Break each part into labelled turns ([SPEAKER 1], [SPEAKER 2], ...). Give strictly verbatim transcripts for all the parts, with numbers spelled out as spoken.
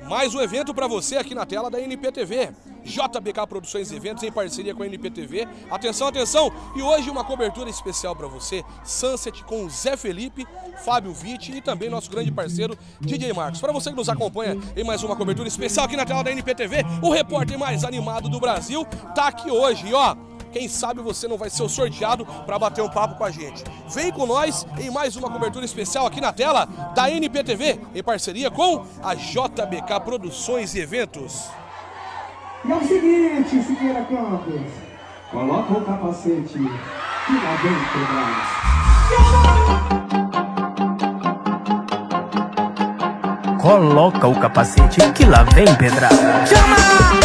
[SPEAKER 1] Mais um evento para você aqui na tela da N P T V. J B K Produções e Eventos em parceria com a N P T V. Atenção, atenção! E hoje uma cobertura especial para você, Sunset com o Zé Felipe, Fábio Vitti e também nosso grande parceiro D J Marcos. Para você que nos acompanha em mais uma cobertura especial aqui na tela da N P T V, o repórter mais animado do Brasil tá aqui hoje. E ó, quem sabe você não vai ser o sorteado para bater um papo com a gente. Vem com nós em mais uma cobertura especial aqui na tela da N P T V, em parceria com a J B K Produções e Eventos.
[SPEAKER 2] E é o seguinte, Siqueira Campos, coloca o capacete que lá vem pedrada.
[SPEAKER 3] Coloca o capacete que lá vem pedrada. Chama!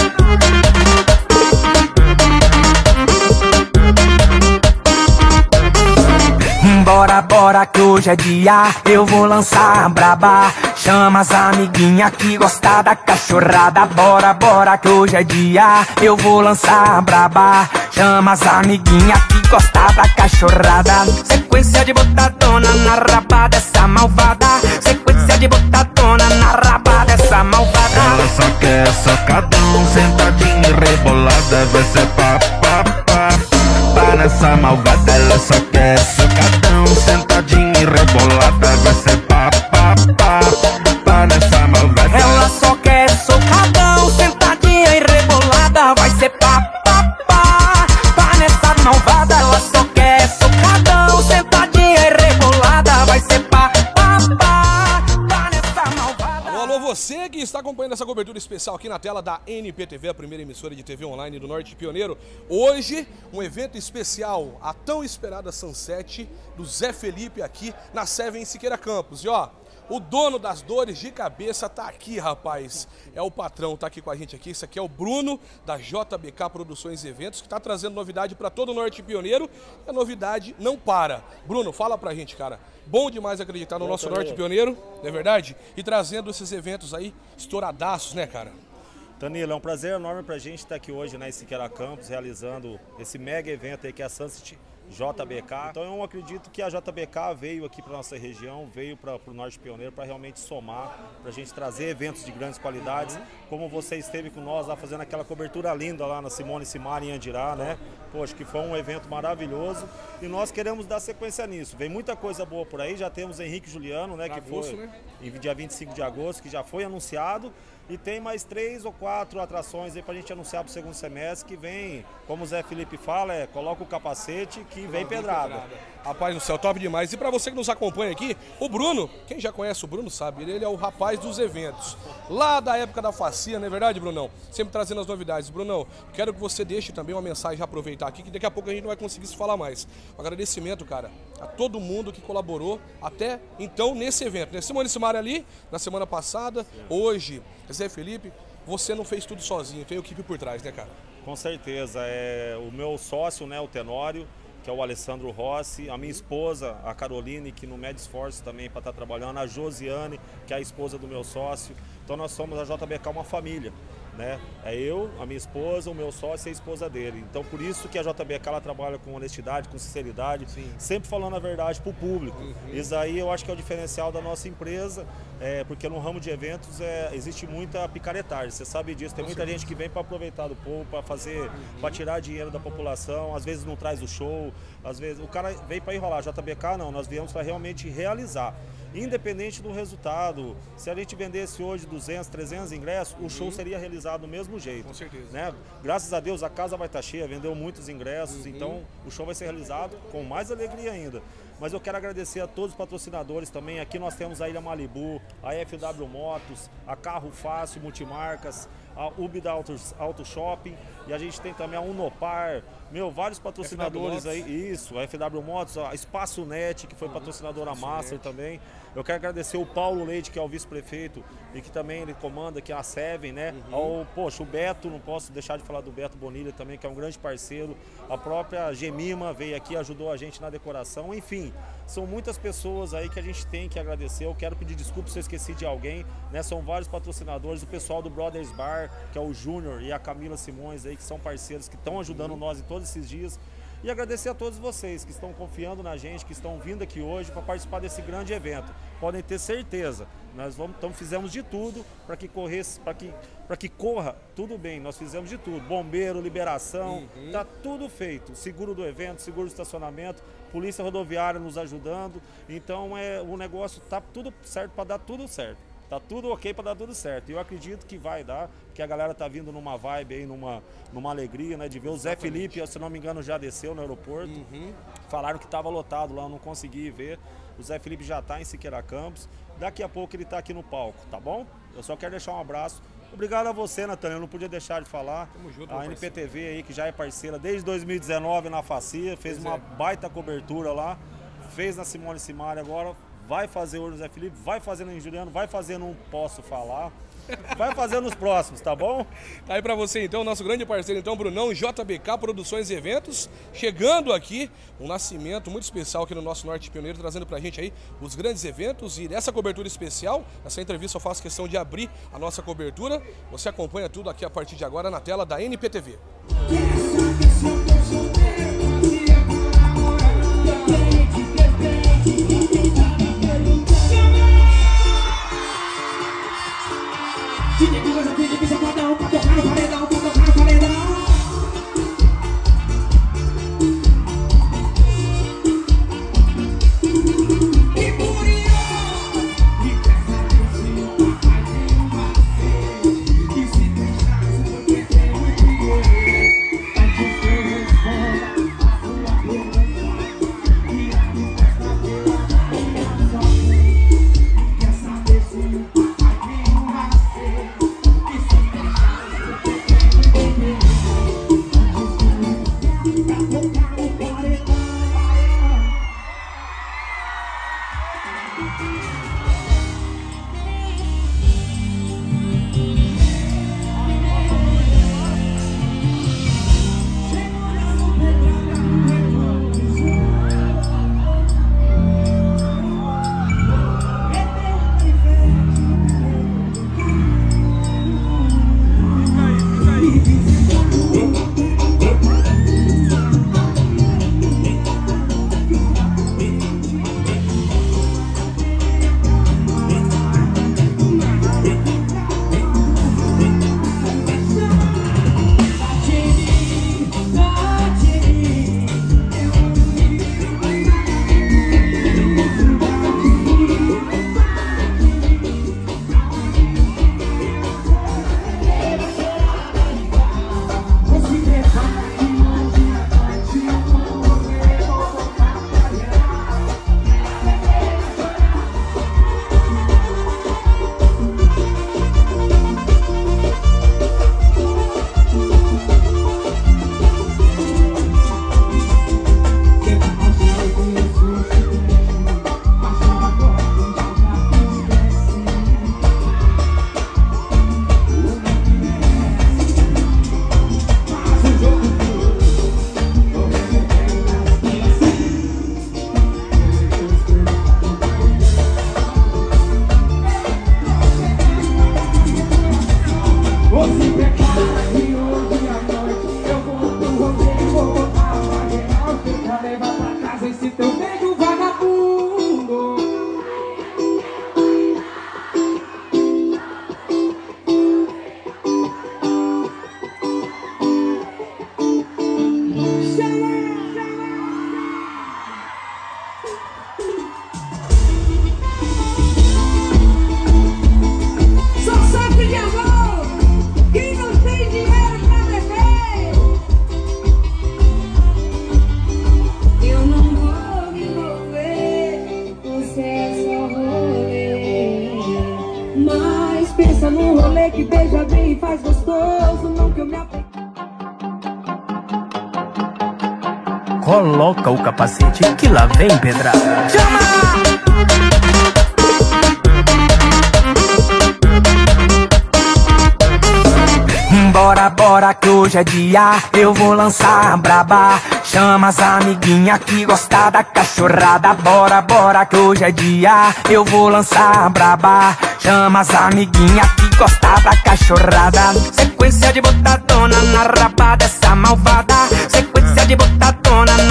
[SPEAKER 3] Bora, bora que hoje é dia, eu vou lançar a braba. Chama as amiguinhas que gostam da cachorrada. Bora, bora que hoje é dia, eu vou lançar a braba. Chama as amiguinhas que gostam da cachorrada. Sequência de botadona na raba dessa malvada. Sequência de botadona na raba dessa malvada.
[SPEAKER 4] Ela só quer socadão, sentadinha e rebolada. Vai ser pá, pá, pá, pá nessa malvada. Ela só quer socadão, sentadinha e rebolada. Vai ser pá, pá, pá, pá nessa malvada.
[SPEAKER 3] Ela só quer socadão, sentadinha e rebolada. Vai ser pá, pá, pá, pá nessa malvada. Ela só quer socadão, sentadinha e rebolada. Vai ser pá, pá, pá, pá nessa malvada.
[SPEAKER 1] Alô, alô, você que está acompanhando essa cobertura especial aqui na tela da N P T V, a primeira emissora de T V online do Norte Pioneiro. Hoje, um evento especial, a tão esperada Sunset do Zé Felipe aqui na Seven em Siqueira Campos. E ó, o dono das dores de cabeça tá aqui, rapaz. É o patrão, tá aqui com a gente aqui. Esse aqui é o Bruno, da J B K Produções e Eventos, que tá trazendo novidade para todo o Norte Pioneiro. E a novidade não para. Bruno, fala pra gente, cara. Bom demais acreditar no nosso Norte Pioneiro, não é verdade? E trazendo esses eventos aí, estouradaços, né, cara?
[SPEAKER 5] Danilo, é um prazer enorme pra gente estar aqui hoje, né, em Siqueira Campos, realizando esse mega evento aí que é a Sunset J B K. Então eu acredito que a J B K veio aqui para nossa região, veio para o Norte Pioneiro para realmente somar, para a gente trazer eventos de grandes qualidades, como você esteve com nós lá fazendo aquela cobertura linda lá na Simone Simar em Andirá, né? Poxa, que foi um evento maravilhoso e nós queremos dar sequência nisso. Vem muita coisa boa por aí, já temos Henrique Juliano, né? Que foi em dia vinte e cinco de agosto, que já foi anunciado. E tem mais três ou quatro atrações aí pra gente anunciar pro segundo semestre, que vem, como o Zé Felipe fala, é coloca o capacete que vem pedrada.
[SPEAKER 1] Rapaz do céu, top demais. E pra você que nos acompanha aqui, o Bruno, quem já conhece o Bruno sabe, ele é o rapaz dos eventos. Lá da época da Facia, não é verdade, Brunão? Sempre trazendo as novidades. Brunão, quero que você deixe também uma mensagem, aproveitar aqui, que daqui a pouco a gente não vai conseguir se falar mais. Um agradecimento, cara, a todo mundo que colaborou até então nesse evento. Né? Simone Simar ali, na semana passada, hoje, Zé Felipe, você não fez tudo sozinho, tem equipe por trás, né, cara?
[SPEAKER 5] Com certeza, é o meu sócio, né, o Tenório, que é o Alessandro Rossi, a minha esposa, a Caroline, que não mede esforço também para estar trabalhando, a Josiane, que é a esposa do meu sócio. Então nós somos a J B K uma família, né? É eu, a minha esposa, o meu sócio e a esposa dele. Então por isso que a J B K ela trabalha com honestidade, com sinceridade, Sim. sempre falando a verdade para o público. Uhum. Isso aí eu acho que é o diferencial da nossa empresa, é, porque no ramo de eventos é, existe muita picaretagem, você sabe disso. Tem muita gente que vem para aproveitar do povo, para fazer, uhum. para tirar dinheiro da população, às vezes não traz o show, às vezes o cara vem para enrolar. J B K não, nós viemos para realmente realizar. Independente do resultado, se a gente vendesse hoje duzentos, trezentos ingressos, o show seria realizado do mesmo jeito.
[SPEAKER 1] Com certeza.
[SPEAKER 5] Né? Graças a Deus a casa vai estar cheia, vendeu muitos ingressos, uhum. então o show vai ser realizado com mais alegria ainda. Mas eu quero agradecer a todos os patrocinadores também. Aqui nós temos a Ilha Malibu, a F W Motos, a Carro Fácil Multimarcas, a Ubida Auto, Auto Shopping e a gente tem também a Unopar, meu, vários patrocinadores aí, isso, a F W Motos, a Espaço Net, que foi patrocinadora uhum. Master também. Eu quero agradecer o Paulo Leite, que é o vice-prefeito e que também ele comanda aqui a Seven, né? Uhum. Ao, poxa, o Beto, não posso deixar de falar do Beto Bonilha também, que é um grande parceiro. A própria Gemima veio aqui, ajudou a gente na decoração, enfim. São muitas pessoas aí que a gente tem que agradecer. Eu quero pedir desculpa se eu esqueci de alguém, né? São vários patrocinadores, o pessoal do Brothers Bar, que é o Júnior e a Camila Simões aí, que são parceiros que estão ajudando uhum. nós em todos esses dias. E agradecer a todos vocês que estão confiando na gente, que estão vindo aqui hoje para participar desse grande evento. Podem ter certeza, nós vamos, então fizemos de tudo para que corresse, para que, para que corra tudo bem. Nós fizemos de tudo, bombeiro, liberação, uhum. Tá tudo feito. Seguro do evento, seguro do estacionamento, polícia rodoviária nos ajudando. Então é, o negócio tá tudo certo para dar tudo certo. Tá tudo ok para dar tudo certo. E eu acredito que vai dar, porque a galera tá vindo numa vibe aí, numa, numa alegria, né? De ver o Zé Felipe, se não me engano, já desceu no aeroporto. Uhum. Falaram que tava lotado lá, eu não consegui ver. O Zé Felipe já tá em Siqueira Campos. Daqui a pouco ele tá aqui no palco, tá bom? Eu só quero deixar um abraço. Obrigado a você, Natânia, eu não podia deixar de falar. Tamo junto, a N P T V aí, que já é parceira desde dois mil e dezenove na Facia, fez pois uma é. baita cobertura lá, fez na Simone Simaria agora. Vai fazer hoje no Zé Felipe, vai fazer no Juliano, vai fazer no Posso Falar, vai fazer nos próximos, tá bom?
[SPEAKER 1] Tá aí pra você então, nosso grande parceiro então, Brunão, J B K Produções e Eventos, chegando aqui, um nascimento muito especial aqui no nosso Norte Pioneiro, trazendo pra gente aí os grandes eventos e nessa cobertura especial, nessa entrevista eu faço questão de abrir a nossa cobertura, você acompanha tudo aqui a partir de agora na tela da N P T V. Tinha que coisa que difícil pra dar um, pra tocar no paredão, pra tocar no paredão. E por isso, e quer saber se o papai tem um macete. E se tem chance, porque tem o dinheiro. Antes que eu responda a sua pergunta, e a minha resposta é só e quer saber se o papai tem um macete.
[SPEAKER 6] Pensa no rolê que beija bem e faz gostoso, não que eu me apegue.
[SPEAKER 3] Coloca o capacete que lá vem pedrada. Chama! Bora, bora que hoje é dia, eu vou lançar a braba. Chama as amiguinha que gosta da cachorrada. Bora, bora que hoje é dia, eu vou lançar a braba. Chama as amiguinha que gosta da cachorrada. Sequência de botadona na raba dessa malvada. Sequência de botadona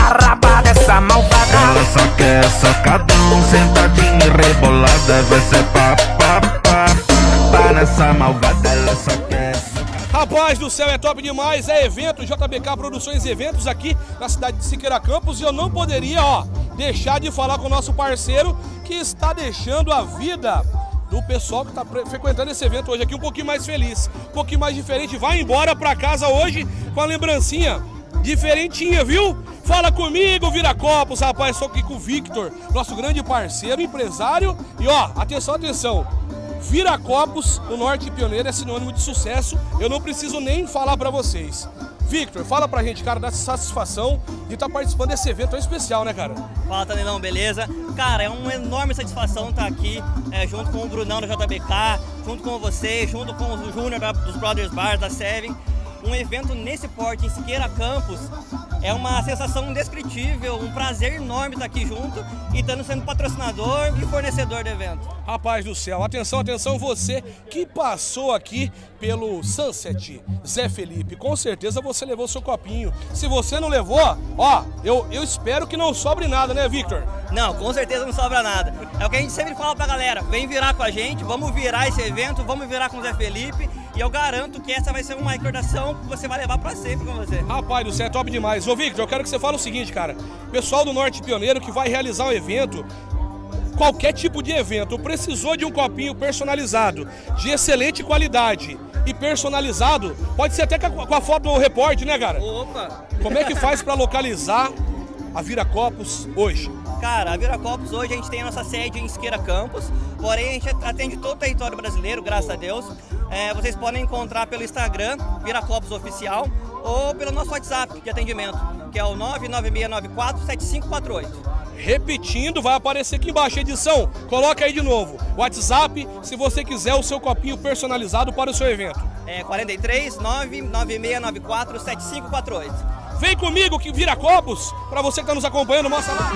[SPEAKER 4] só quer socadão, sentadinha e rebolada, vai ser pá, pá, pá. Pá nessa malvada, ela só quer socadão.
[SPEAKER 1] Rapaz do céu, é top demais, é evento J B K Produções e Eventos aqui na cidade de Siqueira Campos, e eu não poderia, ó, deixar de falar com o nosso parceiro que está deixando a vida do pessoal que está frequentando esse evento hoje aqui um pouquinho mais feliz, um pouquinho mais diferente. Vai embora para casa hoje com a lembrancinha diferentinha, viu? Fala comigo, Viracopos, rapaz, só aqui com o Victor, nosso grande parceiro, empresário. E ó, atenção, atenção, Viracopos, no Norte Pioneiro, é sinônimo de sucesso, eu não preciso nem falar pra vocês. Victor, fala pra gente, cara, da satisfação de estar tá participando desse evento tão especial, né, cara?
[SPEAKER 7] Fala, Tanilão, beleza? Cara, é uma enorme satisfação estar aqui, é, junto com o Brunão da J B K, junto com você, junto com o Júnior dos Brothers Bars, da Seven. Um evento nesse porte, em Siqueira Campos, é uma sensação indescritível, um prazer enorme estar aqui junto e estando sendo patrocinador e fornecedor do evento.
[SPEAKER 1] Rapaz do céu, atenção, atenção, você que passou aqui pelo Sunset Zé Felipe, com certeza você levou seu copinho. Se você não levou, ó, eu, eu espero que não sobre nada, né, Victor?
[SPEAKER 7] Não, com certeza não sobra nada. É o que a gente sempre fala pra galera, vem virar com a gente, vamos virar esse evento, vamos virar com o Zé Felipe. E eu garanto que essa vai ser uma recordação que você vai levar pra sempre com você.
[SPEAKER 1] Rapaz do céu, é top demais. Ô Victor, eu quero que você fale o seguinte, cara. Pessoal do Norte Pioneiro que vai realizar um evento, qualquer tipo de evento, precisou de um copinho personalizado, de excelente qualidade e personalizado, pode ser até com a foto do repórter, né, cara?
[SPEAKER 7] Opa!
[SPEAKER 1] Como é que faz pra localizar a Viracopos hoje?
[SPEAKER 7] Cara, a Viracopos hoje a gente tem a nossa sede em Siqueira Campos, porém a gente atende todo o território brasileiro, graças a Deus. É, vocês podem encontrar pelo Instagram, Viracopos Oficial, ou pelo nosso WhatsApp de atendimento, que é o nove nove seis nove quatro sete cinco quatro oito.
[SPEAKER 1] Repetindo, vai aparecer aqui embaixo, edição, coloca aí de novo, WhatsApp, se você quiser o seu copinho personalizado para o seu evento.
[SPEAKER 7] É quarenta e três, nove nove seis nove quatro sete cinco quatro oito.
[SPEAKER 1] Vem comigo que Viracopos, para você que está nos acompanhando, mostra lá.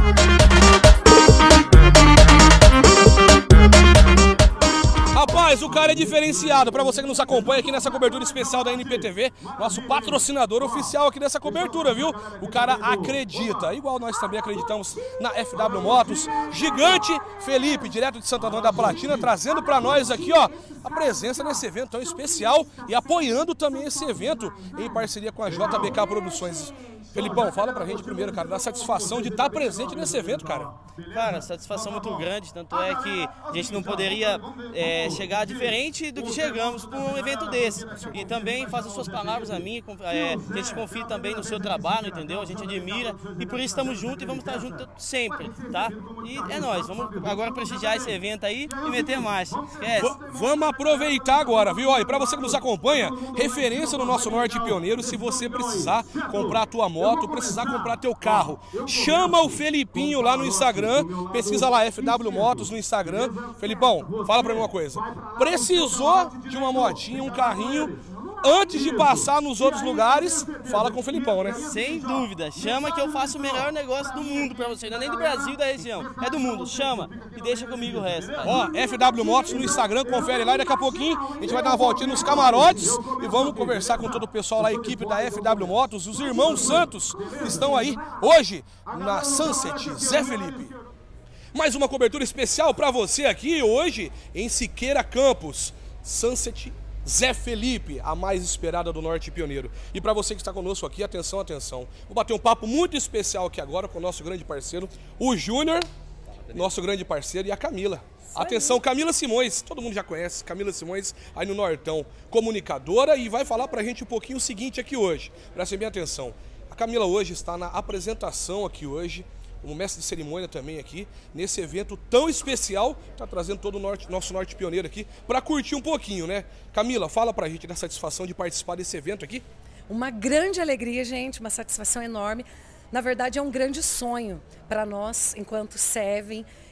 [SPEAKER 1] Rapaz, o cara é diferenciado. Para você que nos acompanha aqui nessa cobertura especial da N P T V, nosso patrocinador oficial aqui dessa cobertura, viu? O cara acredita, igual nós também acreditamos na F W Motos. Gigante Felipe, direto de Santo Antônio da Platina, trazendo para nós aqui, ó, a presença nesse evento tão especial e apoiando também esse evento em parceria com a J B K Produções. Felipão, fala pra gente primeiro, cara, da satisfação de estar presente nesse evento, cara.
[SPEAKER 8] Cara, satisfação muito grande, tanto é que a gente não poderia é, chegar diferente do que chegamos para um evento desse. E também faça suas palavras a mim, é, a gente confia também no seu trabalho, entendeu? A gente admira e por isso estamos juntos e vamos estar juntos sempre, tá? E é nóis, vamos agora prestigiar esse evento aí e meter marcha, esquece.
[SPEAKER 1] V vamos aproveitar agora, viu? Ó, e pra você que nos acompanha, referência no nosso Norte Pioneiro, se você precisar comprar a tua moto, precisar comprar teu carro, chama o Felipinho lá no Instagram, pesquisa lá F W Motos no Instagram. Felipão, fala pra mim uma coisa, precisou de uma motinha, um carrinho, antes de passar nos outros lugares, fala com o Felipão, né?
[SPEAKER 8] Sem dúvida, chama que eu faço o melhor negócio do mundo pra você, não é nem do Brasil, da região, é do mundo, chama e deixa comigo o resto. Cara.
[SPEAKER 1] Ó, F W Motos no Instagram, confere lá e daqui a pouquinho a gente vai dar uma voltinha nos camarotes e vamos conversar com todo o pessoal lá, a equipe da F W Motos, os irmãos Santos estão aí hoje na Sunset Zé Felipe. Mais uma cobertura especial pra você aqui hoje em Siqueira Campos, Sunset Zé Felipe, a mais esperada do Norte Pioneiro. E para você que está conosco aqui, atenção, atenção. Vou bater um papo muito especial aqui agora com o nosso grande parceiro, o Júnior, nosso grande parceiro, e a Camila. Atenção, Camila Simões, todo mundo já conhece, Camila Simões, aí no Nortão, comunicadora, e vai falar pra gente um pouquinho o seguinte aqui hoje. Prestem bem atenção. A Camila hoje está na apresentação aqui hoje, como mestre de cerimônia também aqui, nesse evento tão especial, tá trazendo todo o norte, nosso Norte Pioneiro aqui, para curtir um pouquinho, né? Camila, fala pra gente da satisfação de participar desse evento aqui.
[SPEAKER 9] Uma grande alegria, gente, uma satisfação enorme. Na verdade, é um grande sonho para nós, enquanto Seven,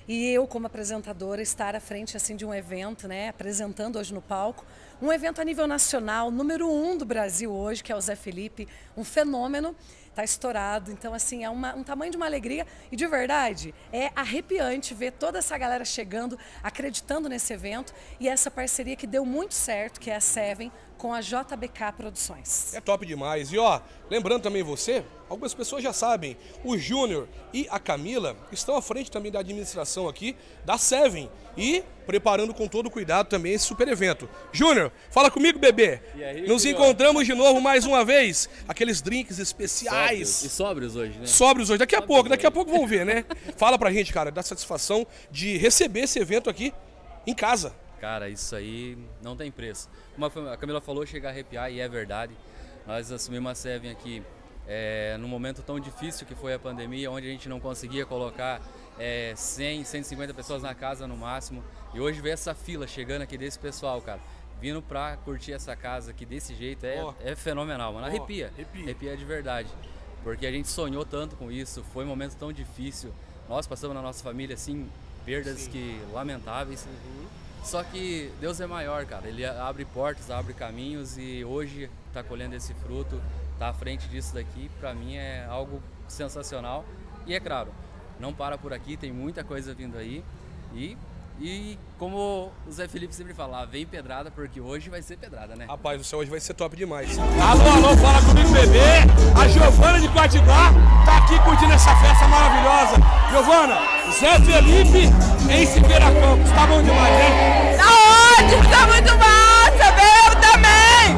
[SPEAKER 9] e eu, como apresentadora, estar à frente assim de um evento, né, apresentando hoje no palco, um evento a nível nacional, número um do Brasil hoje, que é o Zé Felipe, um fenômeno, está estourado, então assim, é uma, um tamanho de uma alegria e de verdade, é arrepiante ver toda essa galera chegando, acreditando nesse evento e essa parceria que deu muito certo, que é a Seven, com a J B K Produções.
[SPEAKER 1] É top demais. E ó, lembrando também você, algumas pessoas já sabem, o Júnior e a Camila estão à frente também da administração aqui da Seven e preparando com todo cuidado também esse super evento. Júnior, fala comigo, bebê.
[SPEAKER 10] E aí,
[SPEAKER 1] Nos
[SPEAKER 10] filho?
[SPEAKER 1] encontramos de novo mais uma vez. Aqueles drinks especiais.
[SPEAKER 10] Sóbrios. E sóbrios hoje, né?
[SPEAKER 1] Sóbrios hoje. Daqui a
[SPEAKER 10] Sóbrios
[SPEAKER 1] pouco, daqui a
[SPEAKER 10] hoje.
[SPEAKER 1] pouco vão ver, né? Fala pra gente, cara, da satisfação de receber esse evento aqui em casa.
[SPEAKER 10] Cara, isso aí não tem preço. Como a Camila falou, chega a arrepiar e é verdade. Nós assumimos a Seven aqui é, num momento tão difícil que foi a pandemia, onde a gente não conseguia colocar é, cem, cento e cinquenta pessoas na casa no máximo. E hoje ver essa fila chegando aqui desse pessoal, cara, vindo pra curtir essa casa aqui desse jeito é,
[SPEAKER 1] oh.
[SPEAKER 10] é fenomenal, mano. Arrepia,
[SPEAKER 1] oh, arrepia,
[SPEAKER 10] arrepia de verdade. Porque a gente sonhou tanto com isso, foi um momento tão difícil. Nós passamos na nossa família, assim, perdas Sim. que lamentáveis. Uhum. Só que Deus é maior, cara. Ele abre portas, abre caminhos e hoje tá colhendo esse fruto, tá à frente disso daqui. Pra mim é algo sensacional. E é claro, não para por aqui, tem muita coisa vindo aí. E, e como o Zé Felipe sempre fala, vem pedrada, porque hoje vai ser pedrada, né?
[SPEAKER 1] Rapaz, o céu hoje vai ser top demais. Alô, alô, fala comigo, bebê. A Giovana de Quatibá tá aqui curtindo essa festa maravilhosa. Giovana, Zé Felipe em Siqueira Campos. Tá bom demais, né?
[SPEAKER 11] Tá ótimo, tá muito massa, veio também!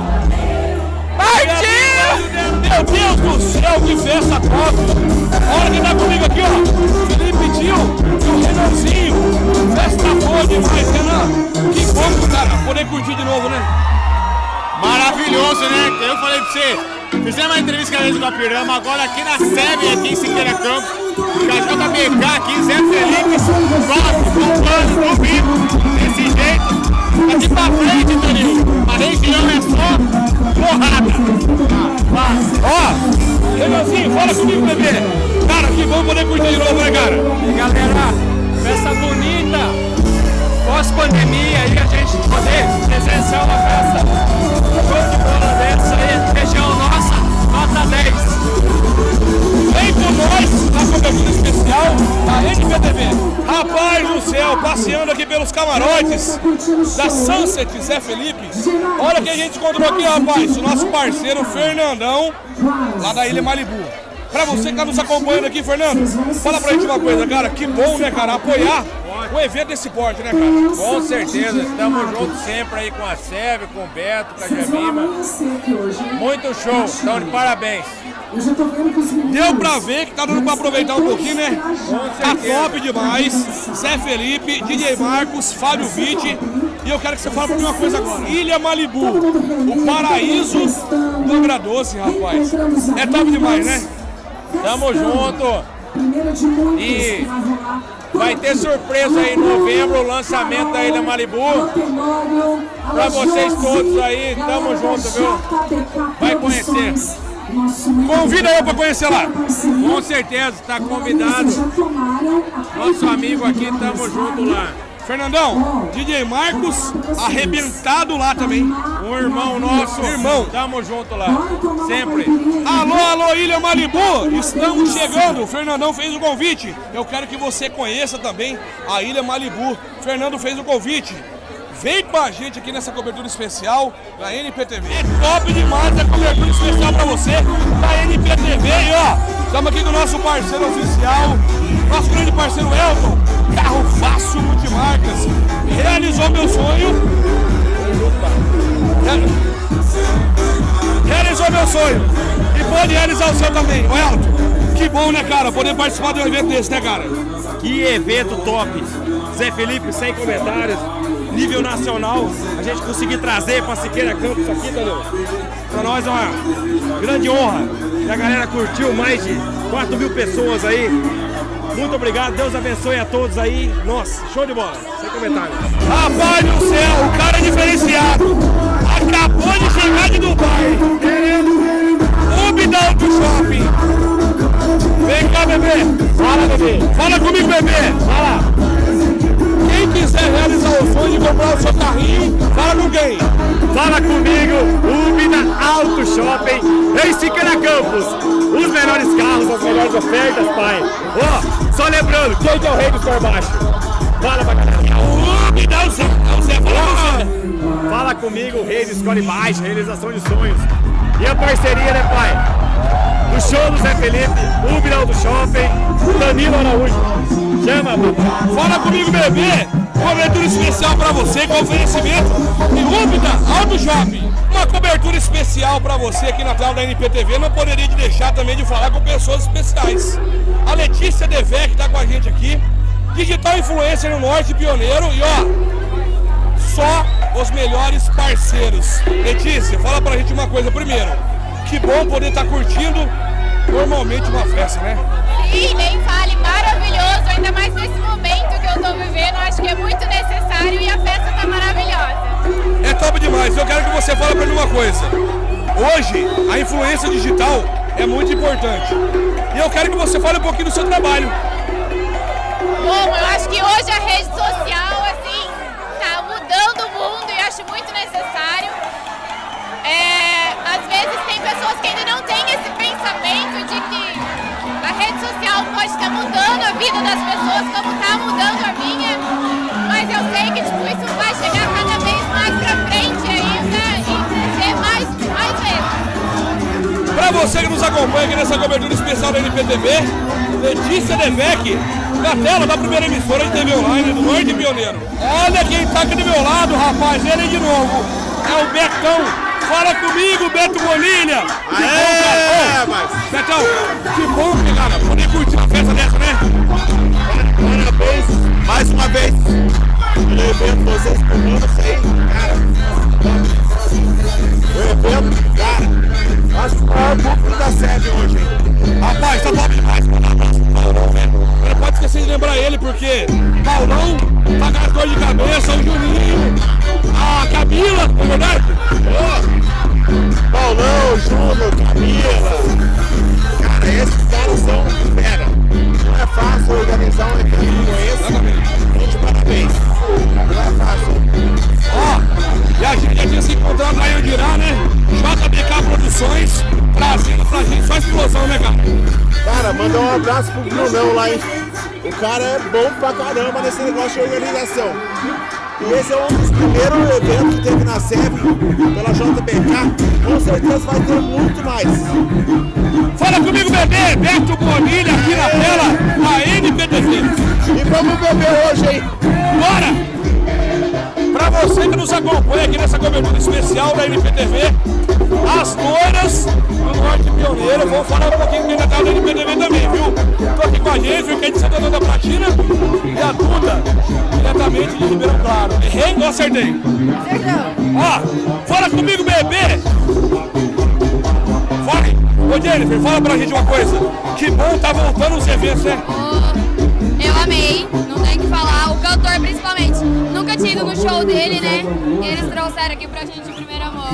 [SPEAKER 11] Partiu!
[SPEAKER 1] Meu Deus do céu, que festa top! Olha quem tá comigo aqui, ó. Felipe Tio e o Renanzinho. Festa boa demais, Renan. Que bom, cara, poder curtir de novo, né?
[SPEAKER 12] Maravilhoso, né? Eu falei pra você, fizemos uma entrevista com a gente com a Pirama, agora aqui na Seven, aqui em Siqueira Campos, com a J B K aqui, Zé Felipe, top, bombando, no vivo, desse jeito. Daqui pra frente, Toninho, a região é só porrada.
[SPEAKER 1] Ó, Renanzinho, fala comigo, bebê. Cara, que bom poder curtir de novo, né, cara?
[SPEAKER 13] E galera, festa bonita, pós-pandemia, aí a gente poder presenciar uma festa show de bola dessa aí, região nossa, nota dez.
[SPEAKER 1] Vem com nós na cobertura especial da N P T V. Rapaz do céu, passeando aqui pelos camarotes da Sunset Zé Felipe. Olha quem a gente encontrou aqui, rapaz. O nosso parceiro Fernandão, lá da Ilha Malibu. Pra você que tá nos acompanhando aqui, Fernando, fala pra gente uma coisa, cara. Que bom, né, cara, apoiar o evento desse porte, né, cara?
[SPEAKER 14] Com certeza, estamos juntos sempre aí com a Seven, com o Beto, com a Jemima. Muito show, então de parabéns.
[SPEAKER 1] Deu pra ver que tá dando pra aproveitar um pouquinho, né? Tá top demais. Zé Felipe, D J Marcos, Fábio Vitti. E eu quero que você fale pra mim uma coisa agora. Ilha Malibu, o paraíso do Angra Doce, rapaz. É top demais, né?
[SPEAKER 14] Tamo junto. E vai ter surpresa aí em novembro, o lançamento da Ilha Malibu. Pra vocês todos aí, tamo junto, viu? Vai conhecer.
[SPEAKER 1] Convida eu pra conhecer lá.
[SPEAKER 14] Com certeza, tá convidado. Nosso amigo aqui, tamo junto lá.
[SPEAKER 1] Fernandão, D J Marcos, arrebentado lá também.
[SPEAKER 14] Um irmão nosso.
[SPEAKER 1] Irmão.
[SPEAKER 14] Tamo junto lá, sempre.
[SPEAKER 1] Alô, alô, Ilha Malibu, estamos chegando. O Fernandão fez o convite. Eu quero que você conheça também a Ilha Malibu. Fernando fez o convite. Vem com a gente aqui nessa cobertura especial da N P T V. É top demais a cobertura especial pra você da N P T V. E ó, estamos aqui com o nosso parceiro oficial, nosso grande parceiro Elton, Carro Fácil Multimarcas. Realizou meu sonho. Realizou meu sonho. E pode realizar o seu também. Ô Elton, que bom, né, cara, poder participar de um evento desse, né, cara?
[SPEAKER 15] Que evento top. Zé Felipe, sem comentários. Nível nacional, a gente conseguir trazer para Siqueira Campos aqui, entendeu? Para nós é uma grande honra. E a galera curtiu, mais de quatro mil pessoas aí. Muito obrigado, Deus abençoe a todos aí. Nossa, show de bola, sem comentário.
[SPEAKER 1] Rapaz do céu, o cara é diferenciado. Acabou de chegar de Dubai. O Bidal do shopping. Vem cá, bebê. Fala, bebê. Fala comigo, bebê. Fala. quiser realizar o sonho de comprar o seu carrinho, fala com quem?
[SPEAKER 16] Fala comigo, Ubina Auto Shopping em Siqueira Campos. Os melhores carros, as melhores ofertas, pai. Ó, oh, só lembrando, quem que é o rei dos cor baixo? Fala pra galera.
[SPEAKER 1] Ubina, o Zé, o Zé, fala você.
[SPEAKER 16] Fala comigo, o rei do escolhe baixo, realização de sonhos. E a parceria, né, pai? O show do Zé Felipe, Ubina Auto Shopping, Danilo Araújo. Chama, papai.
[SPEAKER 1] Fala comigo, bebê. Cobertura especial pra você com oferecimento de Ubina Auto Shopping. Uma cobertura especial pra você aqui na tela da N P T V. Não poderia de deixar também de falar com pessoas especiais. A Letícia Devec tá com a gente aqui. Digital Influencer no Norte Pioneiro. E ó, só os melhores parceiros. Letícia, fala pra gente uma coisa primeiro. Que bom poder estar curtindo normalmente uma festa, né?
[SPEAKER 17] Sim, nem fale, maravilhoso, ainda mais nesse momento que eu tô vivendo, acho que é muito necessário e a festa tá maravilhosa.
[SPEAKER 1] É top demais, eu quero que você fale pra mim uma coisa. Hoje, a influência digital é muito importante. E eu quero que você fale um pouquinho do seu trabalho.
[SPEAKER 17] Bom, eu acho que hoje a rede social, assim, tá mudando o mundo e acho muito necessário. É, às vezes tem pessoas que ainda não têm esse pensamento de que a rede social pode estar mudando a vida das pessoas como está mudando a minha, mas eu sei que tipo, isso vai chegar cada vez mais pra frente ainda e crescer mais, mais vezes.
[SPEAKER 1] Pra você que nos acompanha aqui nessa cobertura especial da N P T V, Letícia Devec, na tela da primeira emissora de T V online do Norte Pioneiro. Olha quem tá aqui do meu lado, rapaz, ele de novo, é o Betão. Fala comigo, Beto Bonilha! Que
[SPEAKER 12] é,
[SPEAKER 1] bom, cara! Ô, Betão, que bom, cara, poder curtir uma festa dessa, né?
[SPEAKER 12] Parabéns, mais uma vez, pelo evento, vocês comigo, sei, cara. O evento, cara, acho que o maior público da sede hoje, hein?
[SPEAKER 1] Rapaz, tá top demais, mano. Não pode esquecer de lembrar ele, porque Paulão tá com as dor de cabeça, o Juninho, a Camila, não é verdade?
[SPEAKER 12] Oh, Paulão, Júnior, Camila. Cara, esses caras são fera. Não é fácil organizar um evento como esse. Gente, parabéns. Não é fácil.
[SPEAKER 1] Ó, e a gente já tinha se encontrado lá em Andirá, né? J B K Produções, trazendo pra gente só explosão, né, cara?
[SPEAKER 12] Cara, mandar um abraço pro Brunão lá, hein? O cara é bom pra caramba nesse negócio de organização. E esse é um dos primeiros eventos que teve na S E V pela J B K. Com certeza vai ter muito mais.
[SPEAKER 1] Fala comigo, bebê! Beto Bonilha aqui na tela da N P T V.
[SPEAKER 12] E vamos beber hoje, hein?
[SPEAKER 1] Bora! Pra você que nos acompanha aqui nessa cobertura especial da N P T V, as loiras do Norte Pioneiro, vou falar um pouquinho aqui na tela da N P T V também, viu? Tô aqui com a gente, viu? Que é de Santana da Platina e a Duda, diretamente de Ribeirão Claro. Errei ou acertei? Ó, fala comigo, bebê! Fala! Ô Jennifer, fala pra gente uma coisa. Que bom tá voltando os eventos, né?
[SPEAKER 17] Oh, eu amei, não tem o que falar. O cantor, principalmente. Nunca tinha ido no show dele, né? E eles trouxeram aqui pra gente em primeira mão.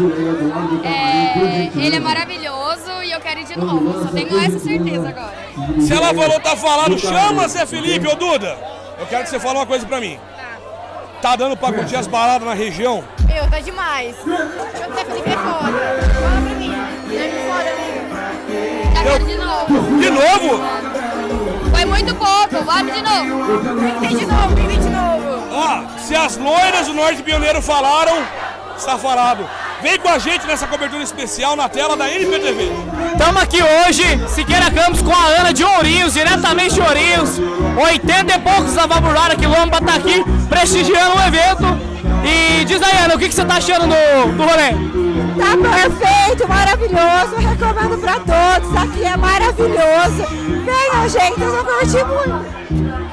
[SPEAKER 17] É, ele é maravilhoso e eu quero ir de novo. Só tenho essa certeza agora.
[SPEAKER 1] Se ela falou, tá falado, chama Zé Felipe, ô Duda. Eu quero que você fale uma coisa pra mim. Tá dando pra curtir as baladas na região?
[SPEAKER 17] Meu, tá demais. O Zé Felipe é foda. Fala pra mim. Ele é foda, amigo. Já quero de novo.
[SPEAKER 1] De novo?
[SPEAKER 17] Foi muito pouco, vamos de novo. Tem que ter de novo, tem que ter de novo.
[SPEAKER 1] Ó, se as loiras do Norte Pioneiro falaram, está falado. Vem com a gente nessa cobertura especial na tela da N P T V.
[SPEAKER 18] Estamos aqui hoje, Siqueira Campos, com a Ana de Ourinhos, diretamente de Ourinhos. oitenta e poucos lavaburaram quilômetros para estar aqui, prestigiando o evento. E diz aí, Ana, o que, que você está achando do, do rolê?
[SPEAKER 19] Tá perfeito, maravilhoso, recomendo para todos, aqui é maravilhoso. Venham, gente, eu vou curtir muito.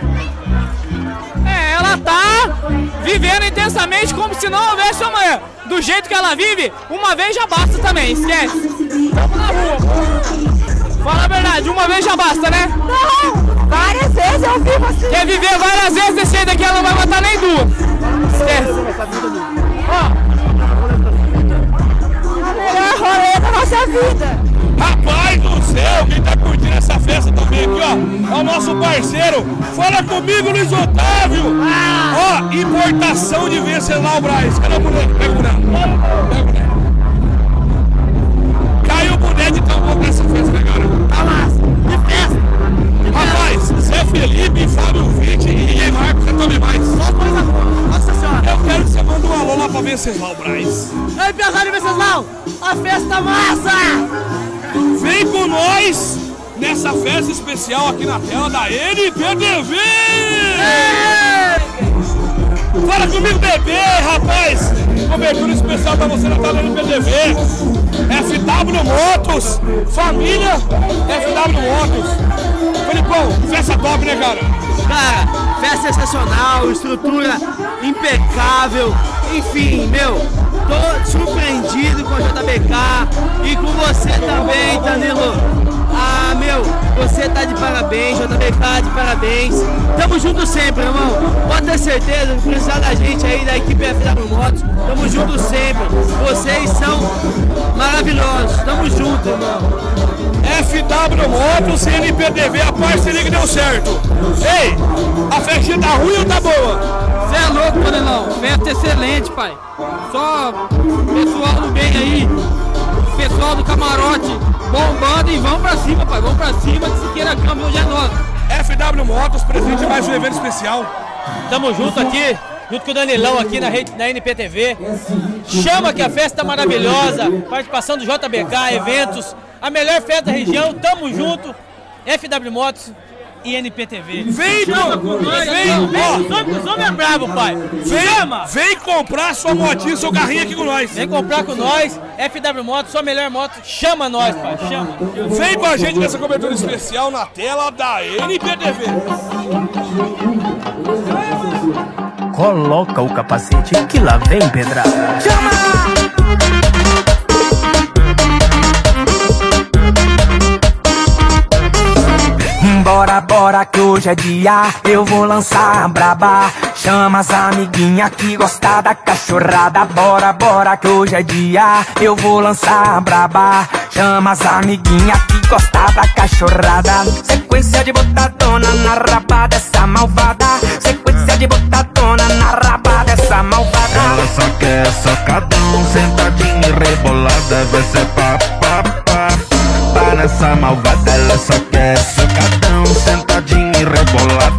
[SPEAKER 18] É, ela tá vivendo intensamente como se não houvesse amanhã. Do jeito que ela vive, uma vez já basta também, esquece. Vamos na rua. Fala a verdade, uma vez já basta, né?
[SPEAKER 19] Não, várias vezes eu vivo assim.
[SPEAKER 18] Quer viver várias vezes desse jeito aqui, ela não vai matar nem duas. Esquece. Ó.
[SPEAKER 19] A melhor rolê da nossa vida.
[SPEAKER 1] Rapaz do céu, quem tá curtindo essa festa tão comigo aqui, ó. É o nosso parceiro. Fala comigo, Luiz Otávio. Ah. Ó, importação de Venceslau Braz. Cadê o boneco? Pega o boneco. Pega o boneco. Caiu o boneco de tão bom pra essa festa, né, cara?
[SPEAKER 18] Tá massa. Que festa.
[SPEAKER 1] Rapaz, Zé Felipe, Fábio Vitti e Marcos, você tome mais.
[SPEAKER 18] Só coisa boa. Nossa senhora.
[SPEAKER 1] Eu quero que você mande um alô lá pra Venceslau Braz.
[SPEAKER 18] Ei, empresário Venceslau, a festa massa!
[SPEAKER 1] Vem com nós nessa festa especial aqui na tela da N P T V! Ei! Fala comigo, bebê, rapaz! Cobertura especial pra você na tela da N P T V. F W Motos, família F W Motos. Felipão, festa top, né, cara?
[SPEAKER 18] Cara, festa sensacional, estrutura impecável, enfim, meu, tô surpreendido com a J B K e com você também, Danilo. Ah, meu, você tá de parabéns, J B K de parabéns. Tamo junto sempre, irmão. Pode ter certeza, precisar da gente aí, da equipe F W Motos, tamo junto sempre. Vocês são maravilhosos, tamo junto, irmão.
[SPEAKER 1] F W Motos e N P T V, a parceria que deu certo. Ei, a festinha tá ruim ou tá boa?
[SPEAKER 18] Você é louco, Danilão. Festa excelente, pai. Só pessoal do bem aí, pessoal do camarote bombando e vamos pra cima, pai. Vamos pra cima que Siqueira Campos hoje é nosso.
[SPEAKER 1] F W Motos, presente em mais um evento especial.
[SPEAKER 18] Tamo junto aqui, junto com o Danilão aqui na, rede, na N P T V. Chama que a festa tá maravilhosa. Participação do J B K, eventos. A melhor festa da região, tamo junto, F W Motos e N P T V.
[SPEAKER 1] Vem,
[SPEAKER 18] Chama com nós,
[SPEAKER 1] vem, ó.
[SPEAKER 18] Os homens é bravo, pai.
[SPEAKER 1] Vem,
[SPEAKER 18] Chama.
[SPEAKER 1] Vem comprar sua motinha, seu carrinho aqui com nós.
[SPEAKER 18] Vem comprar com nós, F W Motos, sua melhor moto, chama nós, pai, chama.
[SPEAKER 1] Vem com a gente nessa cobertura especial na tela da N P T V.
[SPEAKER 3] Coloca o capacete que lá vem pedrada. Chama! Bora, bora que hoje é dia, eu vou lançar a braba. Chama as amiguinhas que gostam da cachorrada. Bora, bora que hoje é dia, eu vou lançar a braba. Chama as amiguinhas que gostam da cachorrada. Sequência de botadona na raba dessa malvada. Sequência de botadona na raba dessa malvada.
[SPEAKER 4] Ela só quer socadão, sentadinha e rebolada. Vai ser pá, pá, pá. Pá nessa malvada, ela só quer socadão, sentadinha e rebolada.